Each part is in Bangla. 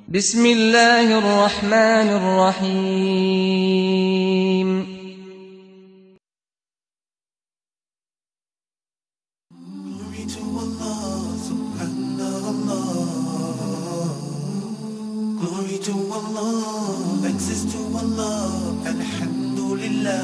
بسم الله الرحمن الرحيم Glory to Allah, subhanallah. Glory to Allah, thanks to Allah, alhamdulillah.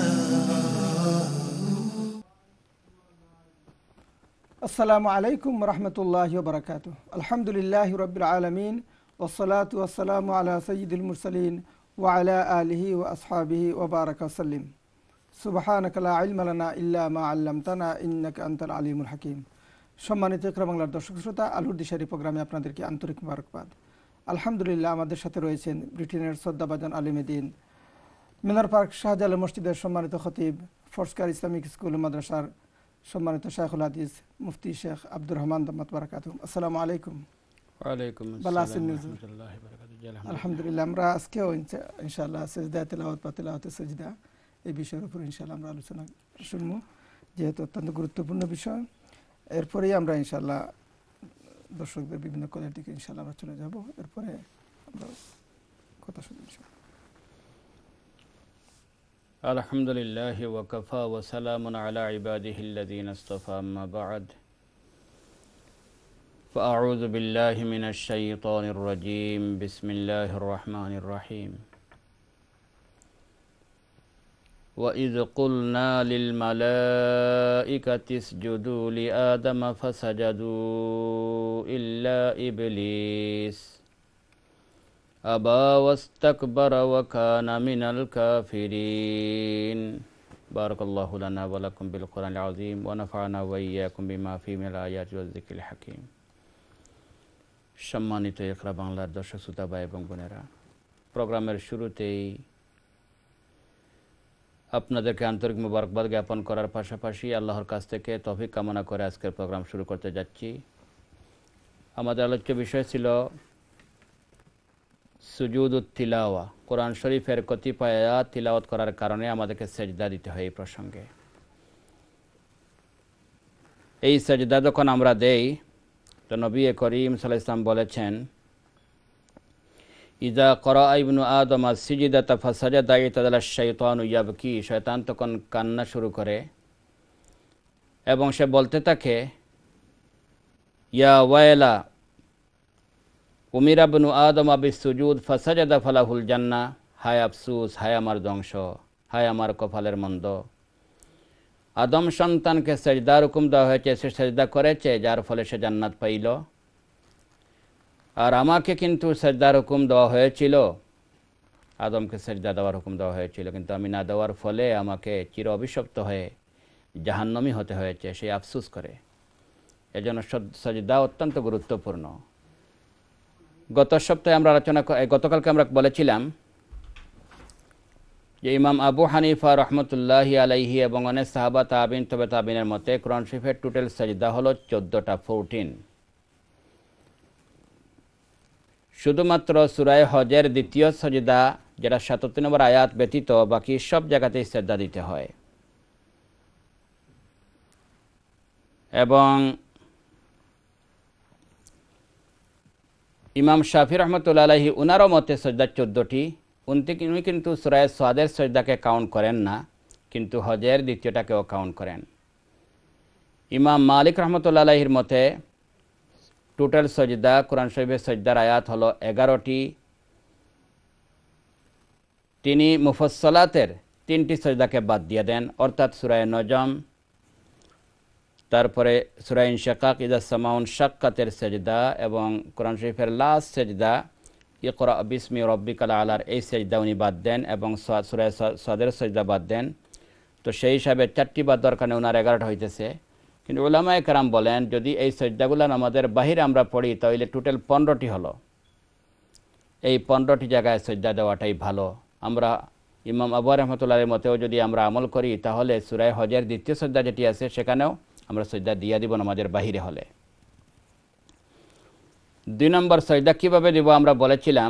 আসসালামু আলাইকুম রহমতুল্লাহি ওয়া বারাকাতুহু। আলহামদুলিল্লাহি রাব্বিল আলামিন ওয়াসসালাতু ওয়াসসালামু আলা সাইয়্যিদিল মুরসালিন ওয়া আলা আলিহি ওয়া আসহাবিহি ওয়া বারাকা ওয়াসাল্লিম। সুবহানাকা লা ইলমা লানা ইল্লা মা আল্লামতানা ইন্নাকা আনতাল আলিমুল হাকিম। সম্মানিত ইকরা বাংলার দর্শক শ্রোতা, আলোর দিশারি প্রোগ্রামে আপনাদেরকে আন্তরিক মোবারকবাদ। আলহামদুলিল্লাহ, আমাদের সাথে রয়েছেন ব্রিটেনের শ্রদ্ধাভাজন আলিমে দ্বীন, মিনার পার্ক শাহজালাল মসজিদের সম্মানিত খতিব, ফোর্সকার ইসলামিক স্কুল মাদ্রাসার সম্মানিত শিকুলহাদিথ মুফতি শেখ আব্দুর রহমান দামাত বারাকাতুহু। আসসালামু আলাইকুম। ওয়ালাইকুম ভালো আছেন? আসসালাম ওয়া রাহমাতুল্লাহি ওয়া বারাকাতুহু। আলহামদুলিল্লাহ, আমরা আজকেও ইনশাআল্লাহ সাজদাহ তিলাওয়াত বা তিলাওয়াতে সাজদা এই বিষয়ের উপর ইনশাআল্লাহ আমরা আলোচনা শুনবো, যেহেতু অত্যন্ত গুরুত্বপূর্ণ বিষয়। এরপরেই আমরা ইনশাআল্লাহ দর্শকদের বিভিন্ন কলের দিকে ইনশাআল্লাহ আমরা চলে যাব। এরপরে আমরা কথা শুনবো ইনশাআল্লাহ। আলহামদুলিল্লাহ ওয়া কাফা ওয়া সালামুন আলা ইবাদিহিল্লাযীনা ইসতাফা, আম্মা বা'দ। ফাআউযু বিল্লাহি মিনাশ শাইতানির রাজীম। বিসমিল্লাহির রাহমানির রাহিম। ওয়া ইয কুলনা লিল মালাইকাতি ইসজুদু লিআদামা ফাসাজাদু ইল্লা ইবলিস আবা ওয়াস্তাকবারা ওয়া কানা মিনাল কাফিরিন। বারাকাল্লাহু লানা ওয়া লাকুম বিল কুরআনিল আযীম ওয়া নাফা'না ওয়া ইয়্যাকুম বিমা ফীহি মিনাল আয়াতি ওয়াজ যিকরিল হাকীম। সম্মানিত ইকরা বাংলার দর্শক শ্রোতা ভাই এবং বোনেরা, প্রোগ্রামের শুরুতেই আপনাদেরকে আন্তরিক মোবারকবাদ জ্ঞাপন করার পাশাপাশি আল্লাহর কাছ থেকে তৌফিক কামনা করে আজকের প্রোগ্রাম শুরু করতে যাচ্ছি। আমাদের আলোচ্য বিষয় ছিল সুজুদুত তিলাওয়া, কোরআন শরীফের কতিপয় আয়াত তিলাওয়াত করার কারণে আমাদেরকে সেজদা দিতে হয়। এই প্রসঙ্গে এই সেজদা যখন আমরা দেই, তো নবী করিম সাল্লাল্লাহু আলাইহি ওয়াসাল্লাম বলেছেন, ইযা ক্বারা ইবনু আদম আস-সিজদাতা ফাসাজাদা ইতাদালা আশ-শাইতানু ইয়াবকি। শয়তান তখন কান্না শুরু করে এবং সে বলতে থাকে, ইয়া ওয়াইলা উমিরা ইবনু আদম বিস-সুজুদ ফাসাজাদা ফালাহুল জান্নাহ। হায় আফসোস, হায় আমার ধ্বংস, হায় আমার কপালের মন্দ। আদম সন্তানকে সেজদার হুকুম দেওয়া হয়েছে, সে সেজদা করেছে, যার ফলে সে জান্নাত পাইল। আর আমাকে কিন্তু সেজদার হুকুম দেওয়া হয়েছিল, আদমকে সেজদা দেওয়ার হুকুম দেওয়া হয়েছিল, কিন্তু আমি না দেওয়ার ফলে আমাকে চির অভিশপ্ত হয়ে জাহান্নামী হতে হয়েছে। সে আফসোস করে। এজন্য সেজদা অত্যন্ত গুরুত্বপূর্ণ। গতকালকে আমরা বলেছিলাম যে ইমাম আবু হানিফা রহমতুল্লাহি আলাইহি এবং অনেক সাহাবা তাবিন তবে তাবিনের মতে কোরআন শরীফের টোটাল সাজদা হলো 14টা, 14। শুধুমাত্র সূরা হজের দ্বিতীয় সাজদা, যেটা 77 নম্বর আয়াত ব্যতীত বাকি সব জায়গাতেই সাজদা দিতে হয়। এবং ইমাম শাফি রহমতুল্লাহ আলাইহি উনারও মতে সাজদা 14টি। উনি কিন্তু সূরা সাদের সাজদাকে কাউন্ট করেন না, কিন্তু হজের দ্বিতীয়টাকেও কাউন্ট করেন। ইমাম মালিক রহমতুল্লাহ আলাইহির মতে টোটাল সাজদা, কোরআন শরীফের সাজদার আয়াত হলো 11টি। তিনি মুফাসসালাতের 3টি সাজদাকে বাদ দিয়ে দেন, অর্থাৎ সূরা নজম, তারপরে সূরা ইনশিকাক ইযা সামাউন শাক্কাতের সাজদা, এবং কোরআন শরীফের লাস্ট সাজদা ইকরা বিসমি রাব্বিকাল আলার এই সাজদা উনি বাদ দেন, এবং সূরা সাদের সাজদা বাদ দেন। তো সেই হিসাবে 4টি বাদ দরকার নেই, ওনার 11টা হইতেছে। কিন্তু উলামায়ে কেরাম বলেন, যদি এই সাজদাগুলো আমাদের বাহিরে আমরা পড়ি তাহলে টোটাল 15টি হলো। এই 15টি জায়গায় সাজদা দেওয়াটাই ভালো। আমরা ইমাম আবু রহমতুল্লাহের মতেও যদি আমরা আমল করি, তাহলে সূরা হজের দ্বিতীয় সাজদা যেটি আছে সেখানেও আমরা সাজদা দিয়ে দিব নামাজের বাহিরে হলে। 2 নম্বর সাজদা কিভাবে দিব আমরা বলেছিলাম,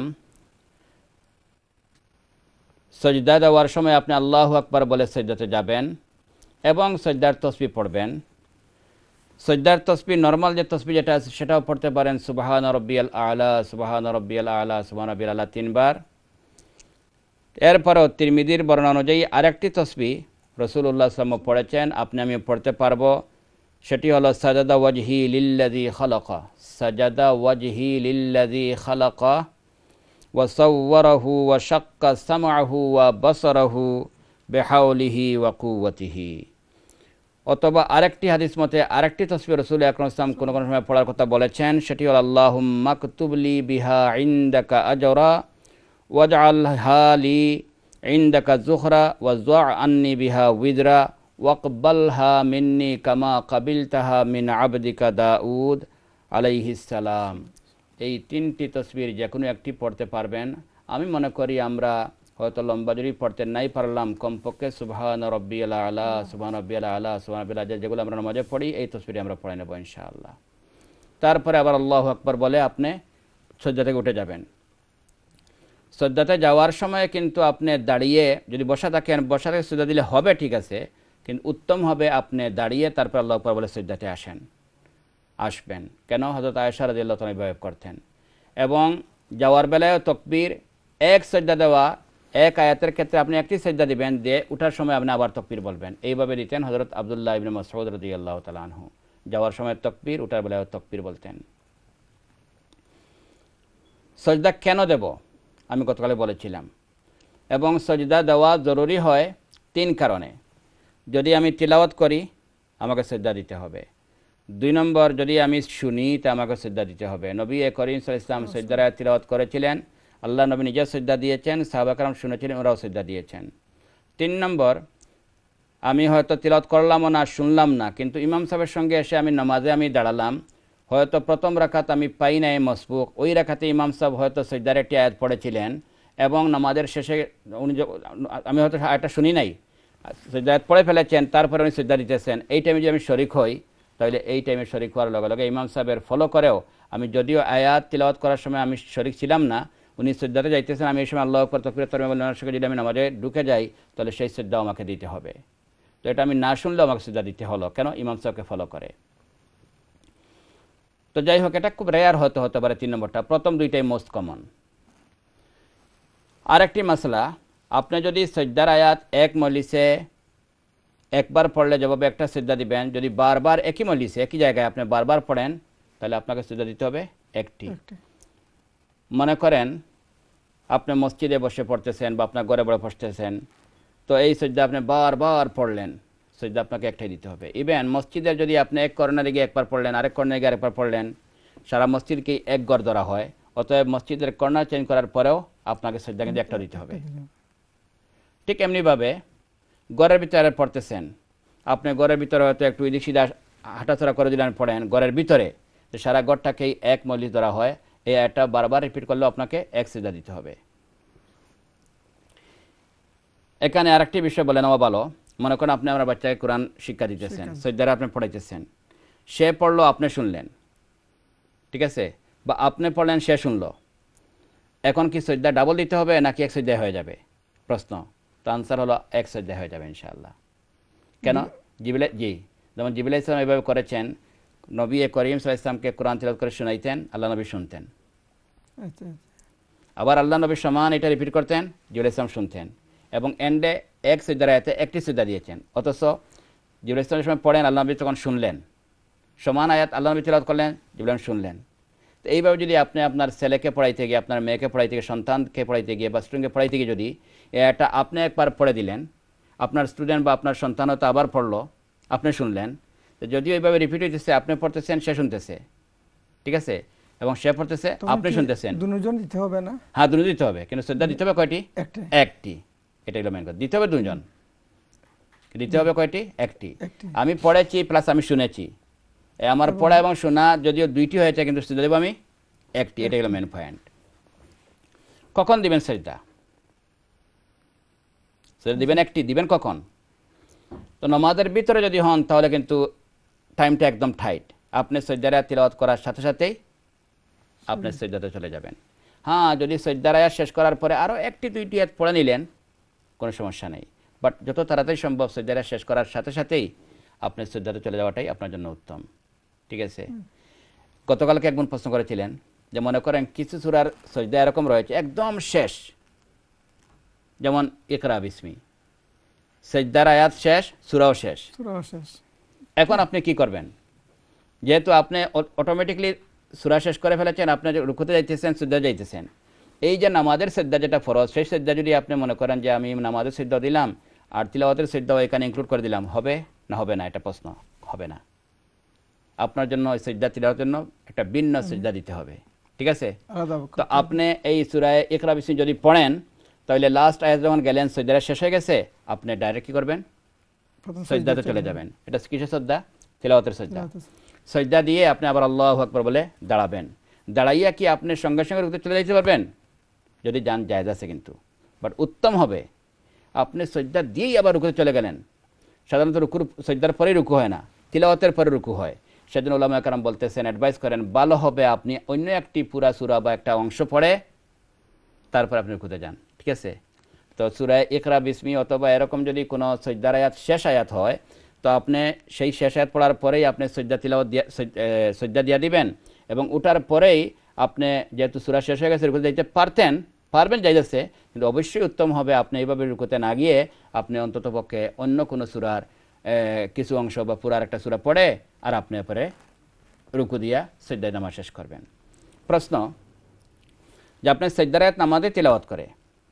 সাজদা দেওয়ার সময় আপনি আল্লাহু আকবার বলে সাজদাতে যাবেন এবং সাজদার তাসবিহ পড়বেন। সজদার তসবিহ নরমাল যে তসবিহ যেটা আছে সেটাও পড়তে পারেন, সুবহান রব্বিয়াল আলা, সুবহান রব্বিয়াল আলা, সুবহান রব্বিয়াল আলা 3 বার। এরপরও তিরমিজির বর্ণনা অনুযায়ী আরেকটি তসবিহ রাসূলুল্লাহ সাল্লাল্লাহু আলাইহি ওয়াসাল্লাম পড়েছেন, আপনি আমি পড়তে পারবো, সেটি হলো সাজাদা ওয়াজহি লিল্লাযী খালাকা, সাজাদা ওয়াজহি লিল্লাযী খালাকা ওয়া সাওয়ারাহু ওয়া শাক্কা সামআহু ওয়া বাসারাহু বিহাওলিহি ওয়া কুওয়াতিহি। অথবা আরেকটি হাদিস মতে আরেকটি তসবিহ রাসূল আকরাম সাল্লাল্লাহু আলাইহি ওয়াসাল্লাম কোন সময় পড়ার কথা বলেছেন, সেটি হলো আল্লাহুম্মা কতুবলি বিহা ইনদাকা আজরা ওয়াজআলহা লি ইনদাকা যুখরা ওয়া যা' আন্নি বিহা উযরা ওয়াকবালহা মিন্নি কামা কাবিলতাহা মিন আবদিকা দাউদ আলাইহিস সালাম। এই 3টি তসবিহ যে কোনো একটি পড়তে পারবেন। আমি মনে করি আমরা হয়তো লম্বা জুড়ি পড়তে নাই পারলাম, কমপক্ষে সুবহান রব্বিয়াল আলা, সুবহান রব্বিয়াল আলা, সুবহান রব্বিয়াল আলা যেগুলো আমরা নামাজে পড়ি এই তসবিহটি আমরা পড়ে নেব ইনশাআল্লাহ। তারপরে আবার আল্লাহু আকবার বলে আপনি সজ্জা থেকে উঠে যাবেন। সজ্জাতে যাওয়ার সময় কিন্তু আপনি দাঁড়িয়ে, যদি বসা থাকেন বসা থেকে সজ্জা দিলে হবে, ঠিক আছে, কিন্তু উত্তম হবে আপনি দাঁড়িয়ে তারপর আল্লাহু আকবার বলে সজ্জাতে আসবেন। কেন? হযরত আয়েশা রাদিয়াল্লাহু তাআলা এভাবে করতেন। এবং যাওয়ার বেলায় তাকবীর, এক সজ্জা দেওয়া, এক আয়াতের ক্ষেত্রে আপনি একটি সজ্জা দিবেন, দিয়ে উঠার সময় আপনি আবার তাকবীর বলবেন। এইভাবে দিতেন হযরত আব্দুল্লাহ ইবনে মাসউদ রাদিয়াল্লাহু তাআলা আনহু। যাওয়ার সময় তাকবীর, উঠার বেলায় তাকবীর বলতেন। সজদা কেন দেব আমি গতকালে বলেছিলাম। এবং সজদা দেওয়া জরুরি হয় 3 কারণে। যদি আমি তিলাওয়াত করি আমাকে সজদা দিতে হবে। 2 নম্বর, যদি আমি শুনি তা আমাকে সজদা দিতে হবে। নবী করিম সাল্লাল্লাহু আলাইহি ওয়াসাল্লাম সজদার আয়াত তিলাওয়াত করেছিলেন, আল্লাহ নবী নিজে সজদা দিয়েছেন, সাহাবা کرام শুনেছিলেন, ওরাও সজদা দিয়েছেন। 3 নম্বর, আমি হয়তো তিলাওয়াত করলামও না, শুনলাম না, কিন্তু ইমাম সাহেবের সঙ্গে এসে আমি নামাজে দাঁড়ালাম, হয়তো প্রথম রাকাত আমি পাই নাই মসবুক, ওই রাকাতে ইমাম সাহেব হয়তো সজদার একটি আয়াত পড়েছিলেন এবং নামাজের শেষে আমি হয়তো আয়াতটা শুনি নাই, সজদা আয়াত পড়ে ফেলেছেন, তারপরে উনি সজদা দিতেছেন। এই টাইমে যদি আমি শরিক হই, তাহলে এই টাইমে শরিক হওয়ার লগে লগে ইমাম সাহেবের ফলো করেও আমি যদিও আয়াত তিলাওয়াত করার সময় আমি শরিক ছিলাম না, উনি সজদাতে যাইতেছেন, আমি এই সময় আল্লাহু আকবার তাকবীর তাহমিদ বলার সঙ্গে যদি আমি নামাজে ঢুকে যাই, তাহলে সেই সজদাও আমাকে দিতে হবে। তো এটা আমি না শুনলেও আমাকে সজদা দিতে হলো, কেন? ইমাম সাহেবকে ফলো করে। তো যাই হোক, এটা খুব রেয়ার হতে পারে 3 নম্বরটা। প্রথম 2টাই মোস্ট কমন। আরেকটি মাসলা, আপনি যদি সজদার আয়াত এক মজলিসে একবার পড়লে যেভাবে একটা সজদা দিবেন, যদি বারবার একই মজলিসে একই জায়গায় আপনি বারবার পড়েন, তাহলে আপনাকে সজদা দিতে হবে একটি। মনে করেন আপনি মসজিদে বসে পড়তেছেন বা আপনার ঘরে বড় পড়তেছেন, তো এই সজদা আপনি বারবার পড়লেন, সজদা আপনাকে একটাই দিতে হবে। ইভেন মসজিদের যদি আপনি এক কর্নারে গিয়ে একবার পড়লেন, আরেক কর্নারে গিয়ে আরেকবার পড়লেন, সারা মসজিদকে এক ঘর ধরা হয়, অতএব মসজিদের কর্নার চেঞ্জ করার পরেও আপনাকে সজদা কিন্তু একটা দিতে হবে। ঠিক এমনিভাবে ঘরের ভিতরে পড়তেছেন, আপনি ঘরের ভিতরে হয়তো একটু এদিক সিধা হাঁটাচড়া করে দিলেন পড়েন ঘরের ভিতরে, তো সারা ঘরটাকেই এক মজলিস ধরা হয়, এই একটা বারবার রিপিট করলেও আপনাকে এক সজদা দিতে হবে। এখানে আরেকটি বিষয় বলে নেওয়া ভালো, মনে করেন আপনি আমার বাচ্চাকে কোরআন শিক্ষা দিতেছেন, সজদারে আপনি পড়াইতেছেন, সে পড়লো আপনি শুনলেন, ঠিক আছে, বা আপনি পড়লেন সে শুনলো, এখন কি সজদা ডাবল দিতে হবে নাকি এক সজদায় হয়ে যাবে? প্রশ্ন। তো আনসার হলো এক সজদায় হয়ে যাবে ইনশাআল্লাহ। কেন? যেমন জিবরিল ইসলাম এভাবে করেছেন, নবী করিম সাল্লাল্লাহু আলাইহি ওয়াসাল্লামকে কোরআন তিলাওয়াত করে শোনাইতেন, আল্লাহ নবী শুনতেন। আবার আল্লাহ নবী সমান এটা রিপিট করতেন, জিবরিল ইসলাম শুনতেন, এবং এন্ডে এক সজদার আয়াতে একটি সজদা দিয়েছেন। অথচ জিবরিল ইসলামের সময় পড়েন, আল্লাহ নবী তখন শুনলেন, সমান আয়াত আল্লাহ নবী তিলাওয়াত করলেন, জিবরিল শুনলেন। তো এইভাবে যদি আপনি আপনার ছেলেকে পড়াইতে গিয়ে, আপনার মেয়েকে পড়াইতে গিয়ে, সন্তানকে পড়াইতে গিয়ে বা স্টুডেন্টকে পড়াইতে গিয়ে যদি এটা আপনি একবার পড়ে দিলেন, আপনার স্টুডেন্ট বা আপনার সন্তান হয়তো আবার পড়লো, আপনি শুনলেন, তো যদিও এইভাবে রিপিট হইতেছে, আপনি পড়তেছেন সে শুনতেছে, ঠিক আছে, এবং সে পড়তেছে আপনি শুনতেছেন, দুজন দিতে হবে না? হ্যাঁ, দুজন দিতে হবে, কিন্তু শ্রদ্ধা দিতে হবে কয়টি? একটি। এটা হলো মেন কথা, দিতে হবে দুজন, দিতে হবে কয়টি? একটি। আমি পড়েছি প্লাস আমি শুনেছি, আমার পড়া এবং শোনা যদিও 2টি হয়েছে, কিন্তু শ্রদ্ধা দেব আমি একটি। এটা হলো মেন পয়েন্ট। কখন দিবেন শ্রদ্ধা? শ্রদ্ধা দিবেন একটি, দিবেন কখন? তো নামাজের ভিতরে যদি হন তাহলে কিন্তু টাইমটা একদম টাইট, আপনি সজদার আয়াত তিলাওয়াত করার সাথে সাথেই আপনি সজদাতে চলে যাবেন। হ্যাঁ, যদি সজদার আয়াত শেষ করার পরে আরও 1-2টি আয়াত পড়ে নিলেন, কোনো সমস্যা নেই, বাট যত তাড়াতাড়ি সম্ভব সজদার আয়াত শেষ করার সাথে সাথেই আপনি সজদাতে চলে যাওয়াটাই আপনার জন্য উত্তম। ঠিক আছে? গতকালকে একজন প্রশ্ন করেছিলেন যে মনে করেন কিছু সূরার সজদা এরকম রয়েছে একদম শেষ, যেমন ইকরা বিসমি, সজদার আয়াত শেষ, সূরাও শেষ। এখন আপনি কি করবেন? যেহেতু আপনি অটোমেটিকলি সূরা শেষ করে ফেলেছেন, আপনি রুকুতে যাইতেছেন, সিজদা যাইতেছেন, এই যে নামাজের সিজদা যেটা ফরজ, সেই সিজদা যদি আপনি মনে করেন যে আমি নামাজের সিজদা দিলাম আর তিলাওয়াতের সিজদাও এখানে ইনক্লুড করে দিলাম, হবে না হবে না? এটা প্রশ্ন। হবে না। আপনার জন্য সিজদা তিলাওয়াতের জন্য একটা ভিন্ন সিজদা দিতে হবে, ঠিক আছে? তো আপনি এই সূরা ইকরা বিসমি যদি পড়েন, তাহলে লাস্ট আয়াত যখন গেলেন সিজদা শেষ হয়ে গেছে, আপনি ডাইরেক্ট কি করবেন? সিজদাতে চলে যাবেন। এটা কিসের সিজদা? তিলাওয়াতের সিজদা। সিজদা দিয়ে আপনি আবার আল্লাহু আকবার বলে দাঁড়াবেন। দাঁড়াইয়া কি আপনি সঙ্গে সঙ্গে রুকুতে চলে যেতে পারবেন? যদি যান জায়েজ আছে কিন্তু, বাট উত্তম হবে আপনি সিজদা দিয়েই আবার রুকুতে চলে গেলেন। সাধারণত রুকুর সিজদার পরেই রুকু হয় না, তিলাওয়াতের পরে রুকু হয়। সেজন্য উলামায়ে কেরাম বলতেছেন, অ্যাডভাইস করেন, ভালো হবে আপনি অন্য একটি পুরা সূরা বা একটা অংশ পড়ে তারপর আপনি রুকুতে যান, ঠিক আছে? তো সূরা ইকরা বিসমি অথবা এরকম যদি কোনো সিজদার আয়াত শেষ আয়াত হয়, তো আপনি সেই শেষ আয়াত পড়ার পরেই আপনি সিজদা তিলাওয়াত দিয়ে সিজদা দিয়ে দিবেন, এবং ওঠার পরেই আপনি যেহেতু সূরা শেষ হয়ে গেছে রুকুতে যাইতে পারবেন যাইতেছে, কিন্তু অবশ্যই উত্তম হবে আপনি এইভাবে রুকুতে না গিয়ে আপনি অন্ততপক্ষে অন্য কোনো সূরার কিছু অংশ বা পুরার একটা সূরা পড়ে আর আপনি পরে রুকু দিয়া সিজদায় নামাজ শেষ করবেন। প্রশ্ন যে আপনি সিজদার আয়াত নামাজে তিলাওয়াত করে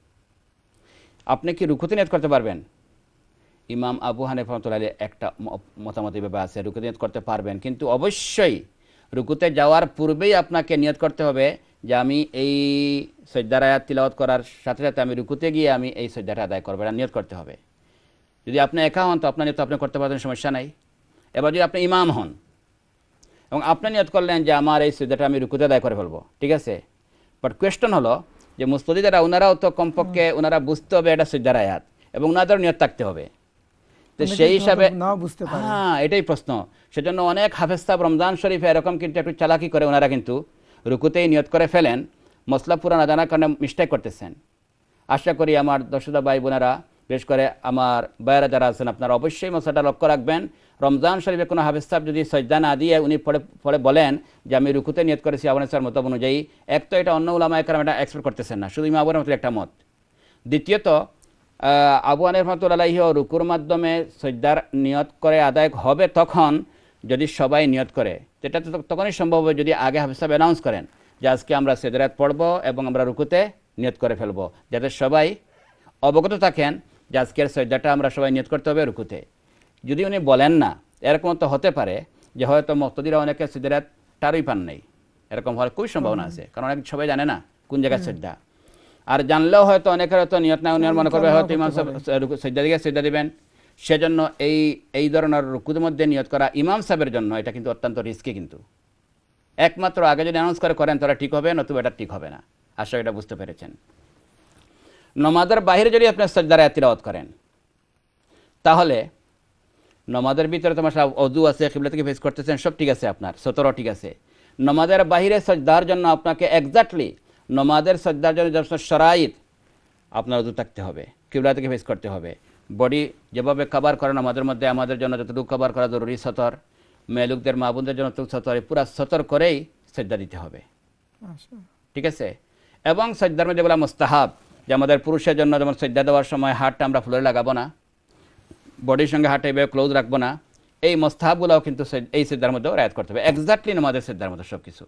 আপনি কি রুকুতে নিয়ত করতে পারবেন? ইমাম আবু হানিফা রাহমাতুল্লাহি আলাইহি একটা মতামত এইভাবে আছে, রুকুতে নিয়ত করতে পারবেন, কিন্তু অবশ্যই রুকুতে যাওয়ার পূর্বেই আপনাকে নিয়ত করতে হবে যে আমি এই সিজদার আয়াত তিলাওয়াত করার সাথে সাথে আমি রুকুতে গিয়ে আমি এই সিজদাটা আদায় করব, এটা নিয়ত করতে হবে। যদি আপনি একা হন তো আপনার নিয়ত আপনি করতে পারবেন, সমস্যা নাই। এবার যদি আপনি ইমাম হন এবং আপনি নিয়ত করলেন যে আমার এই সিজদাটা আমি রুকুতে আদায় করে ফেলবো, ঠিক আছে, বাট কোয়েশ্চন হলো যে মুস্তাদিরা ওনারাও তো কমপক্ষে ওনারা বুঝতে হবে এটা সিজদার আয়াত এবং ওনাদের নিয়ত থাকতে হবে। তো সেই হিসাবে হ্যাঁ, এটাই প্রশ্ন। সেজন্য অনেক হাফেজ সাহেব রমজান শরীফে এরকম কিন্তু একটু চালাকি করে, ওনারা কিন্তু রুকুতেই নিয়ত করে ফেলেন, মশলা পুরা না জানার কারণে মিস্টেক করতেছেন। আশা করি আমার দর্শক ভাই বোনেরা, বিশেষ করে আমার ভাইয়েরা যারা আছেন, আপনারা অবশ্যই মশলাটা লক্ষ্য রাখবেন। রমজান শরীফে কোনো হাফেজ সাহেব যদি সিজদা না দিয়ে উনি পরে বলেন যে আমি রুকুতে নিয়ত করেছি আবু হানিফার মত অনুযায়ী, এক তো এটা অন্য উলামায়ে কেরাম এটা এক্সপেক্ট করতেছেন না, শুধু ইমাম আবু হানিফার একটা মত। দ্বিতীয়ত আবু হানিফা রাহমাতুল্লাহি আলাইহি রুকুর মাধ্যমে সিজদার নিয়ত করে আদায় হবে তখন যদি সবাই নিয়ত করে, যেটা তো তখনই সম্ভব হবে যদি আগে হাফেজ সাহেব অ্যানাউন্স করেন যে আজকে আমরা সিজদাত পড়ব এবং আমরা রুকুতে নিয়ত করে ফেলব, যাতে সবাই অবগত থাকেন যে আজকের সিজদাটা আমরা সবাই নিয়ত করতে হবে রুকুতে। যদি উনি বলেন না, এরকম তো হতে পারে যে হয়তো মুক্তাদিরা অনেকে সিজদাত টারই পান নাই, এরকম হওয়ার খুবই সম্ভাবনা আছে, কারণ অনেক সবাই জানে না কোন জায়গায় সিজদা। আর জানলেও হয়তো অনেকের হয়তো নিয়ত না, উনি মনে করবে হয়তো ইমাম সাহেব সিজদা দিকে সিজদা দিবেন। সেজন্য এই ধরনের রুকুর মধ্যে নিয়ত করা ইমাম সাহেবের জন্য এটা কিন্তু অত্যন্ত রিস্কি। কিন্তু একমাত্র আগে যদি অ্যানাউন্স করেন তারা ঠিক হবে, নতুবা এটা ঠিক হবে না। আশা এটা বুঝতে পেরেছেন। নামাজের বাইরে যদি আপনি সিজদার আয়াত তিলাওয়াত করেন, তাহলে নামাজের ভিতরে তোমার সব ওযু আছে, কিবলা থেকে ফেস করতেছেন, সব ঠিক আছে, আপনার সতরও ঠিক আছে। নামাজের বাইরে সিজদার জন্য আপনাকে এক্স্যাক্টলি নামাজের সিজদার জন্য যে শরাইত, আপনার ওযু থাকতে হবে, কিবলা থেকে ফেস করতে হবে, বডি যেভাবে কভার করে নামাজের মধ্যে আমাদের জন্য যতটুকু কভার করা জরুরি সতর, মেয়েলোকদের মা বোনদের জন্য তো সতর, পুরা সতর করেই সিজদা দিতে হবে, ঠিক আছে। এবং সিজদার মধ্যে যেগুলো মুস্তাহাব, যে আমাদের পুরুষের জন্য যেমন সিজদা দেওয়ার সময় হাতটা আমরা ফ্লোরে লাগাবো না, বডির সঙ্গে হাতটা এভাবে ক্লোজ রাখবো না, এই মুস্তাহাবগুলোও কিন্তু এই সিজদার মধ্যেও রায়াত করতে হবে, এক্স্যাক্টলি নামাজের সিজদার মধ্যে সব কিছু।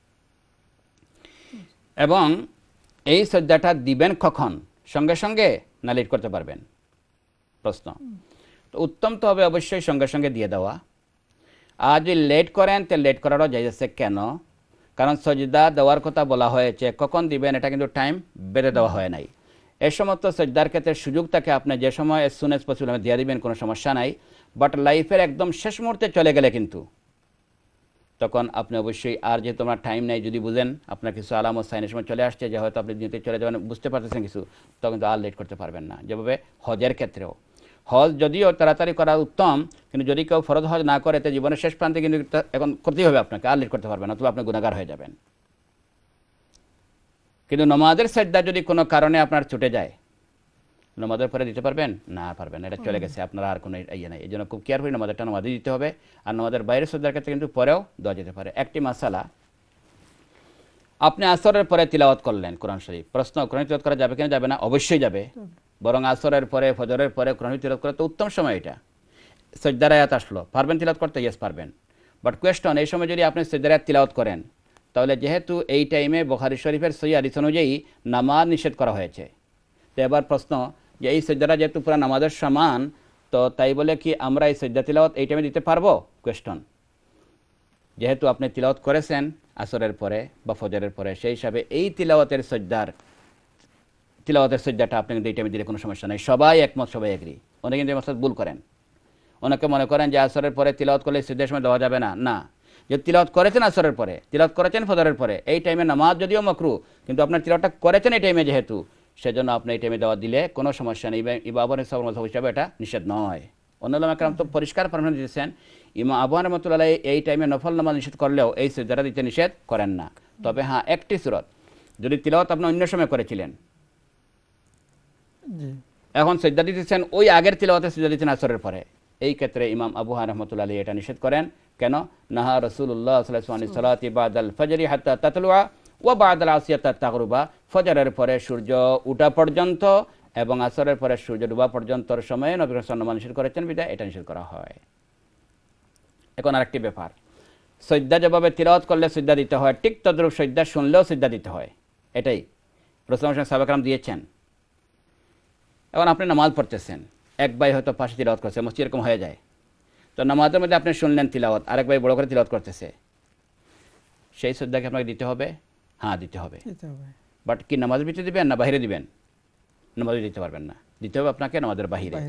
এবং এই সিজদাটা দিবেন কখন, সঙ্গে সঙ্গে না লেট করতে পারবেন? প্রশ্ন। তো উত্তম তো হবে অবশ্যই সঙ্গে সঙ্গে দিয়ে দেওয়া। আর যদি লেট করেন তো লেট করারও জায়েজ আছে। কেন? কারণ সিজদা দেওয়ার কথা বলা হয়েছে, কখন দিবেন এটা কিন্তু টাইম বেঁধে দেওয়া হয় নাই। এই সমস্ত সিজদার ক্ষেত্রে সুযোগ থাকে, আপনি যে সময় as soon as possible দিয়ে দিবেন, কোনো সমস্যা নাই। বাট লাইফের একদম শেষ মুহূর্তে চলে গেলে কিন্তু তখন আপনি অবশ্যই, আর যেহেতু আমার টাইম নেই, যদি বুঝেন আপনার কিছু আলামত সাইনের সময় চলে আসছে যে হয়তো আপনি দিতে চলে যাবেন, বুঝতে পারতেছেন কিছু, তখন কিন্তু আর লেট করতে পারবেন না। যেভাবে হজের ক্ষেত্রেও, হজ যদিও তাড়াতাড়ি করা উত্তম, কিন্তু যদি কেউ ফরজ হজ না করে তো জীবনের শেষ প্রান্তে কিন্তু এখন করতেই হবে আপনাকে, আর লেট করতে পারবেন না, অথবা আপনি গুনাহগার হয়ে যাবেন। কিন্তু নামাজের সিজদা যদি কোনো কারণে আপনার ছুটে যায়, নামাজের পরে দিতে পারবেন না, পারবেন না, এটা চলে গেছে, আপনারা আর কোনো ইয়ে নাই। এই জন্য খুব কেয়ারফুলি নামাজেরটা নামাজে দিতে হবে। আর নামাজের বাইরে শ্রদ্ধার ক্ষেত্রে কিন্তু পরেও দেওয়া যেতে পারে। একটি মাসালা, আপনি আসরের পরে তিলাওয়াত করলেন কোরআন শরীফ, প্রশ্ন কোরআন তিলাওয়াত করা যাবে কিনা? যাবে না, অবশ্যই যাবে। বরং আসরের পরে ফজরের পরে কোরআন তিলাওয়াত করা তো উত্তম সময়। এটা সাজদার আয়াত আসলো, পারবেন তিলাওয়াত করতে? ইয়েস পারবেন। বাট কোয়েশ্চন, এই সময় যদি আপনি সাজদার আয়াত তিলাওয়াত করেন, তাহলে যেহেতু এই টাইমে বুখারী শরীফের সহিহ হাদিস অনুযায়ী নামাজ নিষেধ করা হয়েছে, তো এবার প্রশ্ন যে এই সাজদাটা যেহেতু পুরো নামাজের সমান, তো তাই বলে কি আমরা এই সাজদা তিলাওয়াত এই টাইমে দিতে পারবো? কোয়েশ্চন, যেহেতু আপনি তিলাওয়াত করেছেন আসরের পরে বা ফজরের পরে, সেই হিসাবে এই তিলাওয়াতের সাজদাটা আপনি কিন্তু এই টাইমে দিলে কোনো সমস্যা নেই। সবাই একমত, সবাই এগ্রি। অনেকে কিন্তু এই মাসলা ভুল করেন, অনেকে মনে করেন যে আসরের পরে তিলাওয়াত করলে সাজদার সময় দেওয়া যাবে না। না, যে তিলাওয়াত করেছেন আসরের পরে, তিলাওয়াত করেছেন ফজরের পরে, এই টাইমে নামাজ যদিও মাকরু, কিন্তু আপনার তিলাওয়াতটা করেছেন এই টাইমে, যেহেতু সেজন্য আপনি এই টাইমে দেওয়া দিলে কোনো সমস্যা নেই। ইমাম সাহেব মযহাব হিসাবে এটা নিষেধ নয়। অন্য উলামা কেরাম তো পরিষ্কার ফরমান দিয়েছেন, ইমাম আবু হানিফা রাহমাতুল্লাহ এই টাইমে নফল নামাজ নিষেধ করলেও এই সাজদাটা দিতে নিষেধ করেন না। তবে হ্যাঁ, একটি সূরা যদি তিলাওয়াত আপনি অন্য সময় করেছিলেন, এখন সাজদা দিতেছেন ওই আগের তিলাওয়াতে সাজদা দিতেছেন আসরের পরে, এই ক্ষেত্রে ইমাম আবু হানিফা রাহমাতুল্লাহ এটা নিষেধ করেন। কেন? নাহা রাসূলুল্লাহ সাল্লাল্লাহু আলাইহি ওয়াসাল্লাম সালাতি বাদাল ফজরি হাত্তা তাতলুয়া ওয়া বাদাল আসিয়াতা তাগরুবা, ফজরের পরে সূর্য ওঠা পর্যন্ত এবং আসরের পরে সূর্য ডুবা পর্যন্তর সময়ে নবী রাসূল সাল্লাল্লাহু আলাইহি ওয়াসাল্লাম নিষেধ করেছেন, বিধায় এটা নিষেধ করা হয়। এখন আরেকটি ব্যাপার, সাজদা যেভাবে তিলাওয়াত করলে সাজদা দিতে হয়, ঠিক তদ্রূপ সাজদা শুনলেও সাজদা দিতে হয়। এটাই রাসূল সাল্লাল্লাহু আলাইহি ওয়াসাল্লাম সাহাবায়ে কেরাম দিয়েছেন। এখন আপনি নামাজ পড়তেছেন, এক ভাই হয়তো পাশে তিলাওয়াত করছে, মসজিদ এরকম হয়ে যায়, তো নামাজের মধ্যে আপনি শুনলেন তিলাওয়াত, আরেক ভাই বড় করে তিলাওয়াত করতেছে, সেই সাজদাকে আপনাকে দিতে হবে? হ্যাঁ, দিতে হবে। বাট কি নামাজের ভিতরে দিবেন না বাইরে দিবেন? নামাজে দিতে পারবেন না, দিতে হবে আপনাকে নামাজের বাহিরে।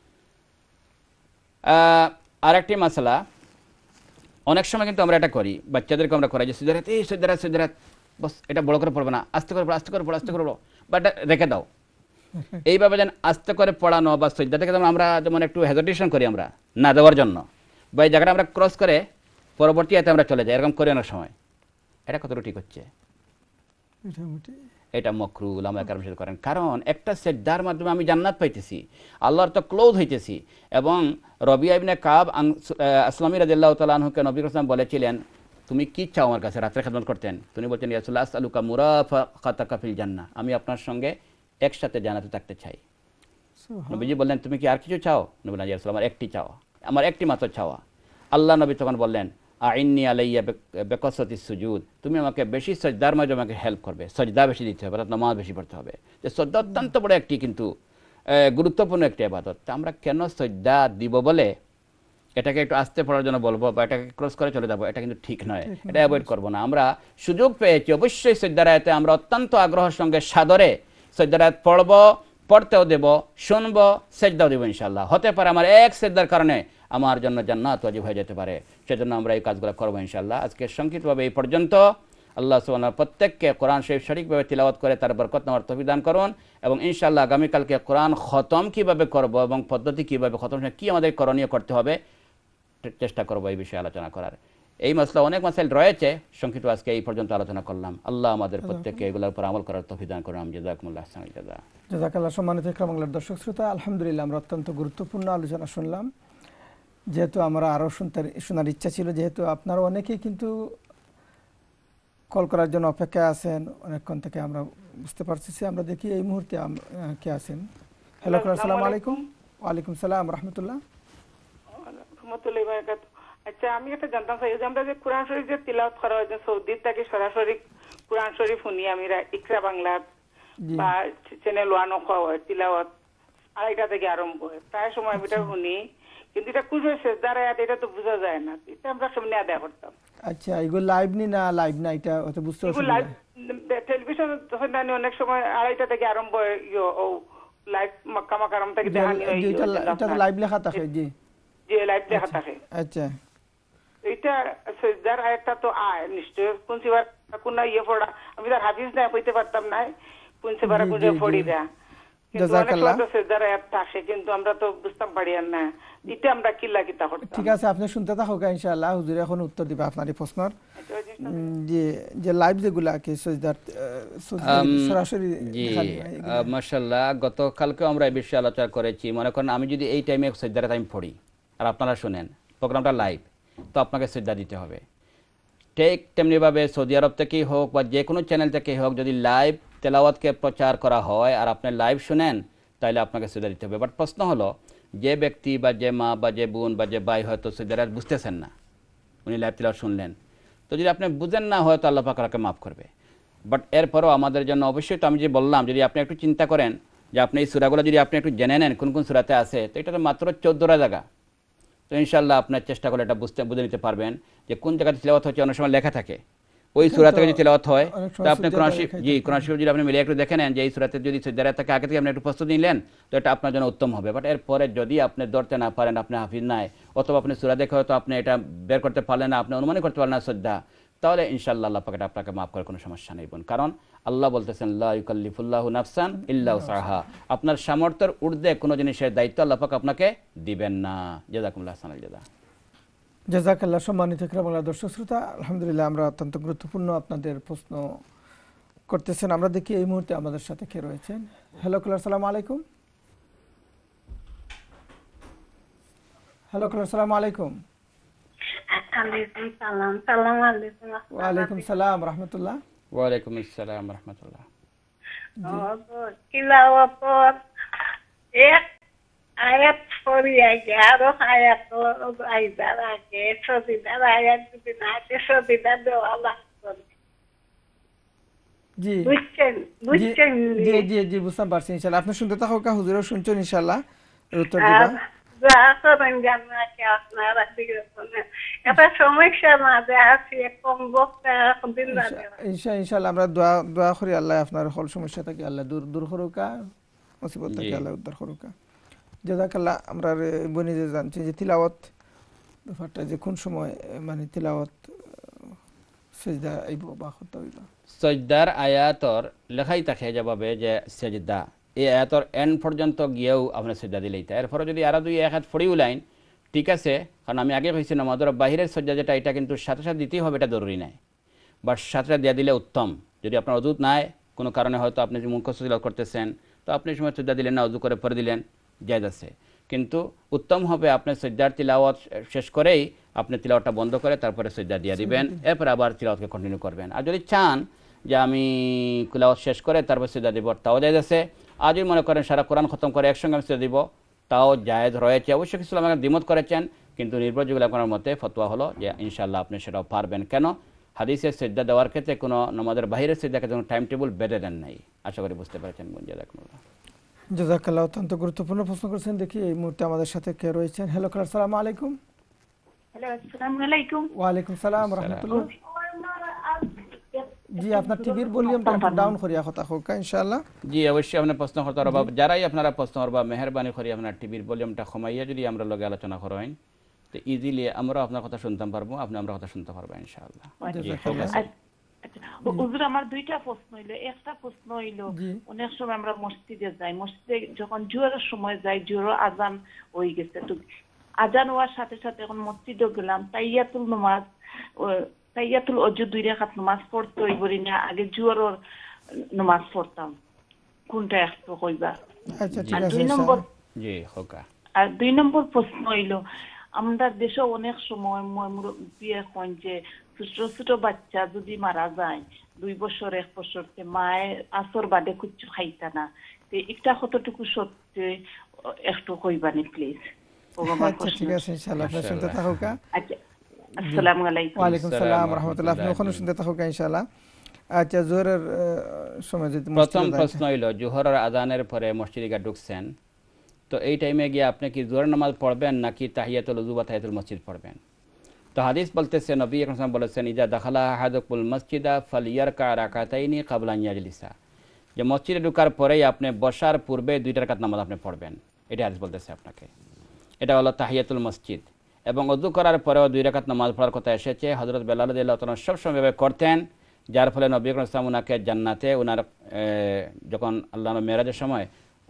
আরেকটি মাসালা, অনেক সময় কিন্তু আমরা এটা করি, বাচ্চাদেরকে আমরা করাই যে সিজদারাত, এই সিজদারাত বস, এটা বড় করে পড়বে না, আস্তে করে পড়ো, আস্তে করে পড়ো, আস্তে করে পড়ো, বা এটা রেখে দাও। এইভাবে যেন আস্তে করে পড়ানো বা সাজদা থেকে আমরা যেমন একটু হেজিটেশন করি আমরা না দেওয়ার জন্য, বা এই জায়গাটা আমরা ক্রস করে পরবর্তী আয়াতে আমরা চলে যাই, এরকম করি অনেক সময়। এটা কতটুকু ঠিক হচ্ছে? এটা মাকরু, উলামায়ে কেরাম নিষেধ করেন। কারণ একটা সাজদার মাধ্যমে আমি জান্নাত পাইতেছি, আল্লাহর তো ক্লোজ হইতেছি। এবং রবিয়া ইবনে কাব আসলামী রাদিয়াল্লাহু তাআলা আনহুকে নবী রাসূল বলেছিলেন, তুমি কি চাও আমার কাছে? রাত্রে খেদমত করতেন। তিনি বলতেন, ইয়া রাসূলুল্লাহ আসআলুকা মুরাফাকাতাকা ফিল জান্নাহ, আমি আপনার সঙ্গে একসাথে জান্নাতে থাকতে চাই। নবীজি বললেন, তুমি কি আর কিছু চাও? নবী বললেন, ইয়া রাসূলুল্লাহ আমার একটি চাওয়া, আমার একটি মাত্র চাওয়া। আল্লাহ নবী তখন বললেন, আইন্নি আলাইয়া বেকসরতি সুজুদ, তুমি আমাকে বেশি সাজদার মাঝে আমাকে হেল্প করবে, সাজদা বেশি দিতে হবে, নামাজ বেশি পড়তে হবে। যে সাজদা অত্যন্ত বড় একটি কিন্তু গুরুত্বপূর্ণ একটি ইবাদত। তা আমরা কেন সাজদা দিব বলে এটাকে একটু আস্তে পড়ার জন্য বলবো বা এটাকে ক্রস করে চলে যাবো, এটা কিন্তু ঠিক নয়। এটা অ্যাভয়েড করবো না। আমরা সুযোগ পেয়েছি, অবশ্যই সাজদার আয়াতে আমরা অত্যন্ত আগ্রহের সঙ্গে সাদরে সাজদার আয়াত পড়বো, পড়তেও দেব, শুনবো, সাজদাও দেবো ইনশাআল্লাহ। হতে পারে আমার এক সাজদার কারণে আমার জন্য জান্নাত ওয়াজিব হয়ে যেতে পারে, সেজন্য আমরা এই কাজগুলো করবো ইনশাআল্লাহ। আজকে সংক্ষিপ্তভাবে এই পর্যন্ত। আল্লাহ সুবহানাহু প্রত্যেককে কোরআন শরীফ সঠিকভাবে তিলাওয়াত করে তার বরকত নেওয়ার তৌফিক দান করুন, এবং ইনশাআল্লাহ আগামীকালকে কোরআন খতম কিভাবে করব এবং পদ্ধতি কিভাবে খতম, কি আমাদের করণীয় করতে হবে চেষ্টা করবো এই বিষয়ে আলোচনা করার। এই মাসলা অনেক মাসাইল রয়েছে, সংক্ষিপ্ত আজকে এই পর্যন্ত আলোচনা করলাম। আল্লাহ আমাদের প্রত্যেককে এগুলোর উপর আমল করার তৌফিক দান করুন। জাযাকুমুল্লাহু খাইরান জাযা। জাযাকাল্লাহ। সম্মানিত ইকরা বাংলার দর্শক শ্রোতা, আলহামদুলিল্লাহ আমরা অত্যন্ত গুরুত্বপূর্ণ আলোচনা শুনলাম। যেহেতু আমরা আরও শোনার ইচ্ছা ছিল, যেহেতু আপনারা অনেকেই কিন্তু কল করার জন্য অপেক্ষায় আছেন অনেকক্ষণ থেকে, আমরা বুঝতে পারছি। আমরা দেখি এই মুহূর্তে কে আছেন। হ্যালো, আসসালামু আলাইকুম। ওয়ালাইকুম সালাম রাহমাতুল্লাহ। আচ্ছা, আমি একটা জানতাম চাই যে আমরা যে কোরআন শরীফ যে তিলাওয়াত করা হয়, সৌদি থেকে সরাসরি কোরআন শরীফ শুনি আমি ইকরা বাংলা বা চ্যানেল 1 হয় তিলাওয়াত 2:30 থেকে আরম্ভ হয়, প্রায় সময় এটা শুনি, কিন্তু এটা কুজে সেজদার আয়াত এটা তো বোঝা যায় না, এটা আমরা কেমনে আদায় করতাম? আচ্ছা, এগুলো লাইভ নি না লাইভ না এটা হয়তো বুঝতে পারছি না। টেলিভিশন তখন অনেক সময় 2:30 থেকে আরম্ভ হয়, লাইভ মক্কা মাকারম থেকে দেখানি হয়, এটা লাইভ লেখা থাকে। জি জি, লাইভ লেখা থাকে। আচ্ছা, এটা সেজদার আয়াতটা তো আয় নিশ্চয় কোনবার কোন পড়া, আমি তার হাফিজ না হইতে পারতাম না, কোনবার কোন পড়ি দেয়া, কিন্তু অনেক সময় তো সেজদার আয়াত আসে কিন্তু আমরা তো বুঝতাম পারি না এটা আমরা কিল্লা কিতা করতাম। ঠিক আছে, আপনি শুনতে থাকুক ইনশাআল্লাহ, হুজুর এখন উত্তর দিবে আপনার এই প্রশ্নের। যে লাইভ যেগুলা কি সজদার সরাসরি দেখানো হয় এগুলা। মাশাআল্লাহ, গতকালকে আমরা এই বিষয়ে আলোচনা করেছি। মনে করেন আমি যদি এই টাইমে সজদার টাইম পড়ি আর আপনারা শুনেন প্রোগ্রামটা লাইভ, তো আপনাকে সজদা দিতে হবে। ঠিক তেমনিভাবে সৌদি আরব থেকেই হোক বা যে কোনো চ্যানেল থেকেই হোক, যদি লাইভ তেলাওয়াতকে প্রচার করা হয় আর আপনি লাইভ শুনেন, তাহলে আপনাকে সজদা দিতে হবে। বাট প্রশ্ন হলো, যে ব্যক্তি বা যে মা বা যে বোন বা যে ভাই হয়তো সজদার বুঝতেছেন না, উনি লাইভ তেলাওয়াত শুনলেন, তো যদি আপনি বুঝেন না হয়তো আল্লাহ পাক আপনাকে মাফ করবে। বাট এরপরও আমাদের জন্য অবশ্যই, তো আমি যে বললাম, যদি আপনি একটু চিন্তা করেন যে আপনি এই সূরাগুলো যদি আপনি একটু জেনে নেন কোন কোন সূরাতে আছে, তো এটা তো মাত্র 14টা জায়গা। তো ইনশাআল্লাহ আপনার চেষ্টা করলে এটা বুঝে নিতে পারবেন যে কোন জায়গাতে তিলাওয়াত হচ্ছে। অনেক সময় লেখা থাকে ওই সূরা থেকে যদি তিলাওয়াত হয়, তো আপনি কোরআন শরীফ যদি আপনি মিলে একটু দেখে নেন যে এই সূরাতে যদি সজদা থাকে, আগে থেকে আপনি একটু প্রস্তুতি নিলেন, তো এটা আপনার জন্য উত্তম হবে। বাট এরপরে যদি আপনি ধরতে না পারেন, আপনি হাফিজ নাই, অথবা আপনি সূরা দেখে হয়তো আপনি এটা বের করতে পারলেন না, আপনি অনুমানই করতে পারলেন না সজদা, তাহলে ইনশাআল্লাহ আল্লাহ পাক আপনাকে মাফ করে কোনো সমস্যা নেই বোন। কারণ আল্লাহ বলতেছেন লা ইউকাল্লিফুল্লাহু নাফসান ইল্লা উসআহা, আপনার সামর্থ্যের ঊর্ধ্বে কোনো জিনিসের দায়িত্ব আল্লাহ পাক আপনাকে দিবেন না। জাযাকুমুল্লাহ আহসানাল জাযা। জাযাকাল্লাহ। সম্মানিত ইকরা বাংলা দর্শক শ্রোতা, আলহামদুলিল্লাহ আমরা অত্যন্ত গুরুত্বপূর্ণ আপনাদের প্রশ্ন করতেছেন। আমরা দেখি এই মুহূর্তে আমাদের সাথে কে রয়েছেন। হ্যালো কলার, আসসালামু আলাইকুম। হ্যালো কলার, আসসালামু আলাইকুম। আলাইকুম সালাম। সালাম আলাইকুম। ওয়া আলাইকুম সালাম রাহমাতুল্লাহ। ওয়া আলাইকুম আসসালাম রাহমাতুল্লাহ। তিলাওয়াত এক আয়াত পড়িয়া আরো আয়াত আইদার আগে সদিদার আয়াত যদি না আছে সদিদার দেওয়া লাগবে। জি বুঝছেন? জি জি জি বুঝতে পারছি। ইনশাআল্লাহ আপনি শুনতে থাকুক, হুজুরও শুনছেন, ইনশাআল্লাহ উত্তর দিবা। ইনশাআল্লাহ আমরা দোয়া করি আল্লাহ আপনার সকল সমস্যা থেকে আল্লাহ দূর করুকা, মুসিবত থেকে আল্লাহ উদ্ধার করুকা। জাযাকাল্লাহ। আমরা বনি যে জানছি যে তিলাওয়াত ব্যাপারটা যে কোন সময় মানে তিলাওয়াত সিজদা আইব বা করতে হইব। সজদার আয়াতর লেখাই থাকে যেভাবে যে সেজদা, এই আয়াতর এন্ড পর্যন্ত গিয়েও আপনি সেজদা দিলেই তাই। এরপরে যদি আরো দুই এক হাত ফড়িও লাইন, ঠিক আছে, কারণ আমি আগে কইছি নামাজের বাহিরের সজ্জা যেটা, এটা কিন্তু সাথে সাথে দিতেই হবে, এটা জরুরি নাই। বা সাথে দিয়ে দিলে উত্তম। যদি আপনার অজুত নাই, কোনো কারণে হয়তো আপনি মুখস্থ তিলাওয়াত করতেছেন, তো আপনি সময় সজ্জা দিলেন না, অজু করে পরে দিলেন, জায়েজ আছে। কিন্তু উত্তম হবে আপনি সজ্জার তিলাওয়াত শেষ করেই আপনি তিলাওয়াতটা বন্ধ করে তারপরে সজ্জা দিয়ে দিবেন, এরপরে আবার তিলাওয়াতকে কন্টিনিউ করবেন। আর যদি চান যে আমি তিলাওয়াত শেষ করে তারপর সজ্জা দিব, তাও জায়েজ আছে। আর যদি মনে করেন সারা কোরআন খতম করে একসঙ্গে আমি সজ্জা দিব, তাও জায়েজ রয়েছে। অবশ্যই কিছু আমাকে দ্বিমত করেছেন, কিন্তু নির্ভরযোগ্য আপনার মতে ফতোয়া হলো যে ইনশাআল্লাহ আপনি সেটাও পারবেন। কেন? হাদিসের সিজদা দেওয়ার ক্ষেত্রে কোনো নামাজের বাইরের সিজদাকে কোনো টাইম টেবিল বেঁধে দেন নাই। আশা করি বুঝতে পেরেছেন। জাযাকুমুল্লাহ। জাযাকাল্লাহ। অত্যন্ত গুরুত্বপূর্ণ প্রশ্ন করেছেন। দেখি এই মুহূর্তে আমাদের সাথে কে রয়েছেন। হ্যালো কলার, আসসালামু আলাইকুম। হ্যালো, আসসালামু আলাইকুম। ওয়া আলাইকুম সালাম রাহমাতুল্লাহ। জি আপনার টিভির ভলিউমটা একটু ডাউন করিয়া কথা হোক ইনশাআল্লাহ। জি অবশ্যই আপনার প্রশ্ন করতে পারবা, যারাই আপনারা প্রশ্ন করবা মেহেরবানি করে আপনার টিভির ভলিউমটা কমাইয়া যদি আমরা লগে আলোচনা করেন, তো ইজিলি আমরা আপনার কথা শুনতে পারবো, আপনি আমরা কথা শুনতে পারবা ইনশাআল্লাহ। জি ঠিক আছে। হুজুর আমার দুইটা প্রশ্ন হইলো। একটা প্রশ্ন হইলো, অনেক সময় আমরা মসজিদে যাই, মসজিদে যখন জোহরের সময় যাই, জোহর আজান হয়ে গেছে, তো আজান হওয়ার সাথে সাথে এখন মসজিদে গেলাম, তাইয়াতুল নামাজ তাইয়াতুল ওযু 2 রাকাত নামাজ পড়তে হইব না আগে জোহরের নামাজ পড়তাম, কোনটা একটু কইবা? আচ্ছা ঠিক আছে। জি হোকা। আর 2 নম্বর প্রশ্ন হইলো, আমরা দেশে অনেক সময় বিয়ে কোন যে ছোট ছোট বাচ্চা যদি মারা যায় 2 বছর 1 বছরতে মায়ের আসর বাদে কিছু খাইতা না, তো এটা কতটুকু সত্যি একটু কইবানি প্লিজ। আচ্ছা ঠিক আছে ইনশাআল্লাহ আপনি শুনতে থাকুক। আচ্ছা আসসালামু আলাইকুম। ওয়া আলাইকুম সালাম রাহমাতুল্লাহ। আপনি ওখানে শুনতে থাকুক ইনশাআল্লাহ। আচ্ছা জোহরের সময় যদি প্রথম প্রশ্ন হইলো, জোহরের আজানের পরে মসজিদে গিয়ে ঢুকছেন, তো এই টাইমে গিয়ে আপনি কি জোহরের নামাজ পড়বেন নাকি তাহিয়াতুল ওযু বা তাহিয়াতুল মসজিদ পড়বেন? তো হাদিস বলতেছে, নবী আকরাম সাল্লাল্লাহু আলাইহি ওয়াসাল্লাম বলেছেন, ইজা দাখালা আহাদুকুল মসজিদা ফালিয়ারকা রাকাতাইনি ক্বাবলা আন ইয়াজলিসা, যে মসজিদে ঢোকার পরেই আপনি বসার পূর্বে 2 রাকাত নামাজ আপনি পড়বেন। এটা হাদিস বলতেছে আপনাকে। এটা হলো তাহিয়াতুল মসজিদ। এবং ওযু করার পরেও 2 রাকাত নামাজ পড়ার কথা এসেছে। হযরত বেলাল রাদিয়াল্লাহু তাআলা সবসময় এভাবে করতেন, যার ফলে নবী আকরাম সাল্লাল্লাহু আলাইহি ওয়াসাল্লাম ওনাকে জান্নাতে ওনার যখন আল্লাহর মেরাজের সময়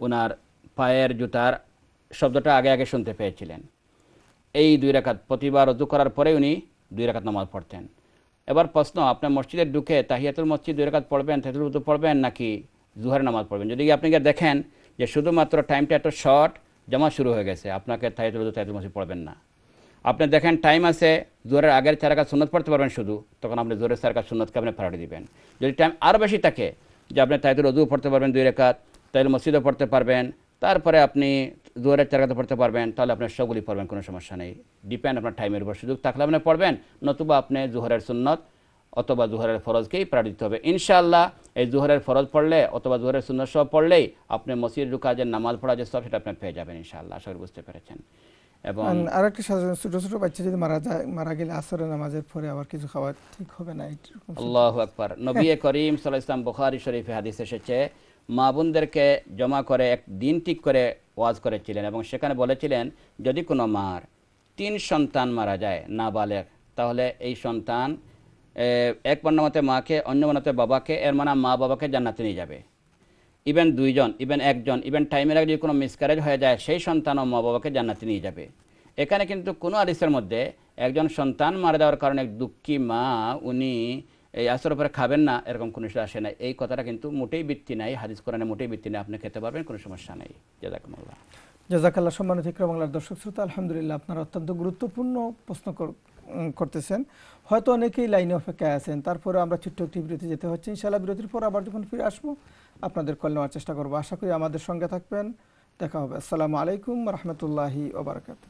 ওনার পায়ের জুতার শব্দটা আগে আগে শুনতে পেয়েছিলেন। এই 2 রাকাত প্রতিবার ওযু করার পরে উনি 2 রাকাত নামাজ পড়তেন। এবার প্রশ্ন, আপনি মসজিদে ঢুকে তাহিয়াতুল মসজিদ 2 রাকাত পড়বেন, তাহিয়াতুল ওযু পড়বেন নাকি জোহরের নামাজ পড়বেন? যদি আপনি দেখেন যে শুধুমাত্র টাইমটা এত শর্ট, জামা শুরু হয়ে গেছে, আপনাকে তাহিয়াতুল ওযু তাহিয়াতুল মসজিদ পড়বেন না। আপনি দেখেন টাইম আছে, জোহরের আগের 4 রাকাত সুন্নাত পড়তে পারবেন শুধু, তখন আপনি জোহরের 4 রাকাত সুন্নাতকে আপনি প্রায়োরিটি দিবেন। যদি টাইম আরও বেশি থাকে যে আপনি তাহিয়াতুল ওযু পড়তে পারবেন 2 রাকাত, তাহিয়াতুল মসজিদও পড়তে পারবেন, তারপরে আপনি জোহরের 4 রাকাত পড়তে পারবেন, তাহলে আপনি সবগুলি পড়বেন, কোনো সমস্যা নেই। ডিপেন্ড আপনার টাইমের উপর, সুযোগ থাকলে আপনি পড়বেন, নতুবা আপনি জোহরের সুন্নত অথবা জোহরের ফরজকেই প্রায়োরিটি দিতে হবে। ইনশাআল্লাহ এই জোহরের ফরজ পড়লে অথবা জোহরের সুন্নত সব পড়লেই আপনি মসজিদে ঢুকা যে নামাজ পড়া যে সব, সেটা আপনি পেয়ে যাবেন ইনশাআল্লাহ। আশা করি বুঝতে পেরেছেন। এবং আরেকটা সাধারণ ছোট ছোট বাচ্চা যদি মারা গেলে আসরের নামাজের পরে আবার কিছু খাওয়া ঠিক হবে না? আল্লাহু আকবার। নবী করিম সাল্লাল্লাহু আলাইহি ওয়াসাল্লাম বুখারী শরীফে হাদিস এসেছে, মা বোনদেরকে জমা করে এক দিন ঠিক করে ওয়াজ করেছিলেন এবং সেখানে বলেছিলেন যদি কোনো মার 3 সন্তান মারা যায় নাবালেগ, তাহলে এই সন্তান এক বর্ণমতে মাকে, অন্য বর্ণমতে বাবাকে, এর মানে মা বাবাকে জান্নাতে নিয়ে যাবে। ইভেন 2 জন, ইভেন 1 জন, ইভেন টাইমের আগে যদি কোনো মিসক্যারেজ হয়ে যায়, সেই সন্তানও মা বাবাকে জান্নাতে নিয়ে যাবে। এখানে কিন্তু কোনো হাদিসের মধ্যে একজন সন্তান মারা যাওয়ার কারণে দুঃখী মা উনি এই আসরের উপরে খাবেন না, এরকম কোনো কিছু আসে না। এই কথাটা কিন্তু মোটেই ভিত্তি নাই, হাদিস কোরআনে মোটেই ভিত্তি নেই। আপনি খেতে পারবেন, কোনো সমস্যা নেই। জাযাকুমুল্লাহ। জাযাকাল্লাহ। সম্মানিত ইকরা বাংলার দর্শক শ্রোতা, আলহামদুলিল্লাহ আপনারা অত্যন্ত গুরুত্বপূর্ণ প্রশ্ন করতেছেন। হয়তো অনেকেই লাইনে অপেক্ষায় আছেন, তারপরে আমরা ছোট্ট একটি বিরতি যেতে হচ্ছে। ইনশাআল্লাহ বিরতির পর আবার যখন ফিরে আসবো আপনাদের কল নেওয়ার চেষ্টা করবো। আশা করি আমাদের সঙ্গে থাকবেন। দেখা হবে। আসসালামু আলাইকুম ওয়া রাহমাতুল্লাহি ওয়া বারাকাতুহু।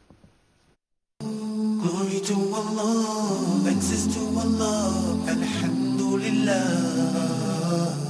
Glory to Allah, thanks is to Allah, Alhamdulillah.